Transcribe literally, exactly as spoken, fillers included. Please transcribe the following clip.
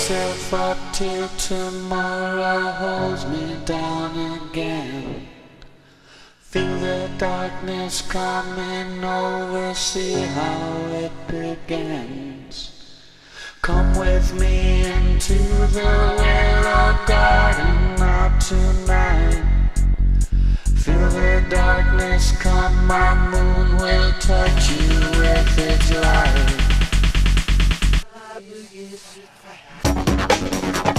myself up till tomorrow holds me down again. Feel the darkness coming over, see how it begins. Come with me into the willow garden, not tonight. Feel the darkness come, my moon will touch you with its light.